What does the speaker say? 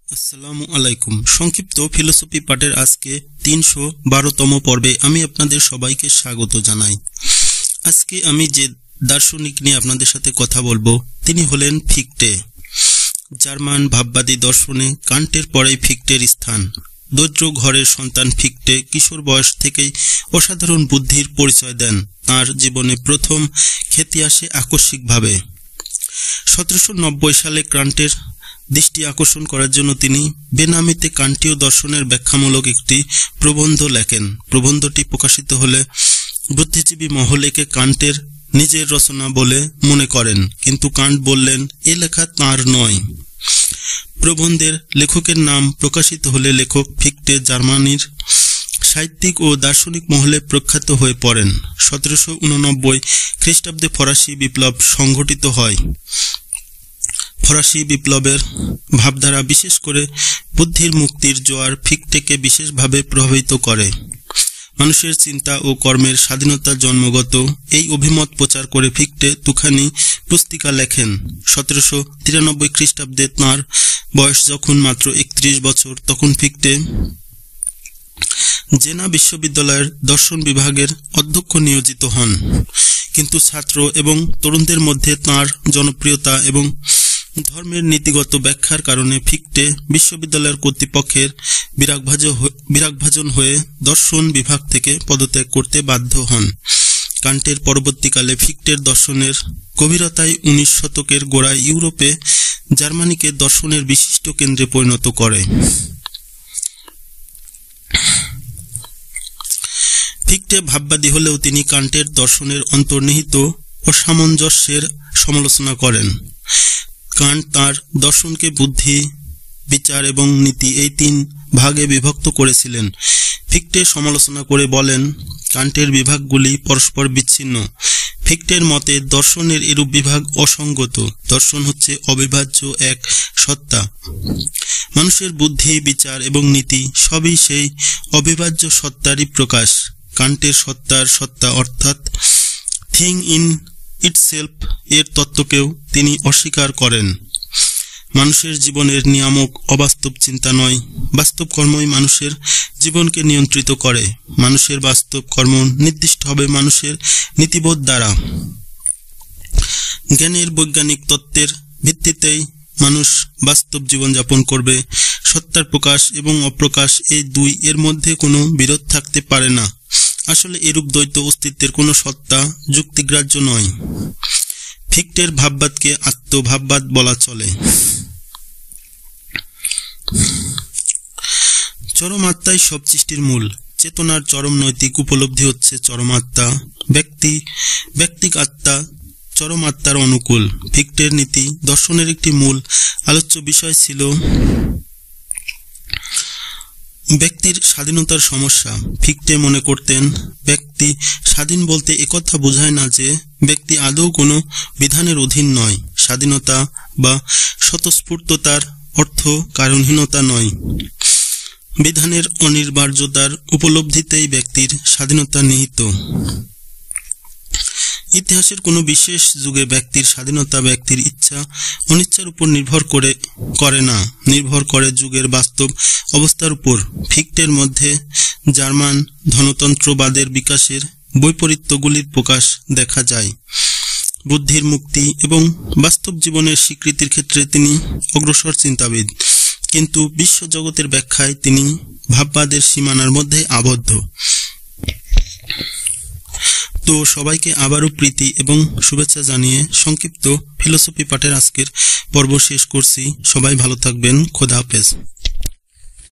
আসসালামু আলাইকুম। সংক্ষিপ্ত ফিলোসফি পাঠের আজকে ৩১২তম পর্বে আমি আপনাদের সবাইকে স্বাগত জানাই। আজকে আমি যে দার্শনিক নিয়ে আপনাদের সাথে কথা বলবো তিনি হলেন ফিক্টে। জার্মান ভাববাদী দর্শনে কান্টের পরেই ফিক্টের স্থান। দরিদ্র ঘরের সন্তান ফিক্টে কিশোর বয়স থেকেই অসাধারণ বুদ্ধির পরিচয় দেন। তাঁর জীবনে প্রথম খ্যাতি আসে আকস্মিকভাবে। ১৭৯০ সালে কান্টের দৃষ্টি আকর্ষণ করার জন্য তিনি বেনামিতে কান্টীয় দর্শনের ব্যাখ্যামূলক একটি প্রবন্ধ লেখেন। প্রবন্ধটি প্রকাশিত হলে বুদ্ধিজীবী মহল একে কান্টের নিজের রচনা বলে মনে করেন, কিন্তু কান্ট বললেন এ লেখা তাঁর নয়। প্রবন্ধের লেখকের নাম প্রকাশিত হলে লেখক ফিক্টে জার্মানির সাহিত্যিক ও দার্শনিক মহলে প্রখ্যাত হয়ে পড়েন। ১৭৮৯ খ্রিস্টাব্দে ফরাসি বিপ্লব সংঘটিত হয়। ফরাসি বিপ্লবের ভাবধারা, বিশেষ করে বুদ্ধির মুক্তির জোয়ার ফিক্টেকে বিশেষভাবে প্রভাবিত করে। মানুষের চিন্তা ও কর্মের স্বাধীনতা জন্মগত, এই অভিমত প্রচার করে ফিক্টে দুখানি পুস্তিকা লেখেন। ১৭৯৩ খ্রিস্টাব্দে তাঁর বয়স যখন মাত্র ৩১ বছর, তখন ফিক্টে জেনা বিশ্ববিদ্যালয়ের দর্শন বিভাগের অধ্যক্ষ নিয়োজিত হন। কিন্তু ছাত্র এবং তরুণদের মধ্যে তাঁর জনপ্রিয়তা এবং ধর্মের নীতিগত ব্যাখ্যার কারণে ফিক্টে বিশ্ববিদ্যালয়ের কর্তৃপক্ষের বিরাগভাজন হয়ে দর্শন বিভাগ থেকে পদত্যাগ করতে বাধ্য হন। কান্টের পরবর্তীকালে ফিক্টের দর্শনের গভীরতায় ১৯ শতকের গোড়ায় ইউরোপে জার্মানিকে দর্শনের বিশিষ্ট কেন্দ্রে পরিণত করে। ফিক্টে ভাববাদী হলেও তিনি কান্টের দর্শনের অন্তর্নিহিত অসামঞ্জস্যের সমালোচনা করেন। কান্ট তাঁর দর্শনকে বুদ্ধি, বিচার এবং নীতি এই ৩ ভাগে বিভক্ত করেছিলেন। ফিক্টে সমালোচনা করে বলেন কান্টের বিভাগগুলি পরস্পর বিচ্ছিন্ন। ফিক্টের মতে দর্শনের এরূপ বিভাগ অসঙ্গত। দর্শন হচ্ছে অবিভাজ্য এক সত্তা। মানুষের বুদ্ধি, বিচার এবং নীতি সবই সেই অবিভাজ্য সত্তারই প্রকাশ। কান্টের সত্তার সত্তা অর্থাৎ থিং ইন ইটসেলফ এর তত্ত্বকেও তিনি অস্বীকার করেন। মানুষের জীবনের নিয়ামক অবাস্তব চিন্তা নয়, বাস্তব কর্মই মানুষের জীবনকে নিয়ন্ত্রিত করে। মানুষের বাস্তব কর্ম নির্দিষ্ট হবে মানুষের নীতিবোধ দ্বারা। জ্ঞানের বৈজ্ঞানিক তত্ত্বের ভিত্তিতেই মানুষ বাস্তব জীবনযাপন করবে। সত্তার প্রকাশ এবং অপ্রকাশ এই দুই এর মধ্যে কোনো বিরোধ থাকতে পারে না। আসলে এরূপ দ্বৈত অস্তিত্বের কোনো সত্তা যুক্তিগ্রাহ্য নয়। ফিক্টের ভাববাদকে আত্মভাববাদ বলা চলে। চরম আত্মাই সব সৃষ্টির মূল। চেতনার চরম নৈতিক উপলব্ধি হচ্ছে চরম আত্মা। ব্যক্তিক আত্মা চরম আত্মার অনুকূল। ফিক্টের নীতি দর্শনের একটি মূল আলোচ্য বিষয় ছিল ব্যক্তির স্বাধীনতার সমস্যা। ফিক্টে মনে করতেন ব্যক্তি স্বাধীন বলতে একথা বোঝায় না যে ব্যক্তি আদৌ কোনো বিধানের অধীন নয়। স্বাধীনতা বা স্বতঃস্ফূর্ততার অর্থ কারণহীনতা নয়। বিধানের অনিবার্যতার উপলব্ধিতেই ব্যক্তির স্বাধীনতা নিহিত। ইতিহাসের কোনো বিশেষ যুগে ব্যক্তির স্বাধীনতা ব্যক্তির ইচ্ছা অনিচ্ছার উপর নির্ভর করে না, নির্ভর করে যুগের বাস্তব অবস্থার উপর। ফিক্টের মধ্যে জার্মান ধনতন্ত্রবাদের বিকাশের বৈপরীত্যগুলির প্রকাশ দেখা যায়। বুদ্ধির মুক্তি এবং বাস্তব জীবনের স্বীকৃতির ক্ষেত্রে তিনি অগ্রসর চিন্তাবিদ, কিন্তু বিশ্বজগতের ব্যাখ্যায় তিনি ভাববাদের সীমানার মধ্যে আবদ্ধ। তো সবাইকে আবারও প্রীতি এবং শুভেচ্ছা জানিয়ে সংক্ষিপ্ত ফিলোসফি পাঠের আজকের পর্ব শেষ করছি। সবাই ভালো থাকবেন। খোদা হাফেজ।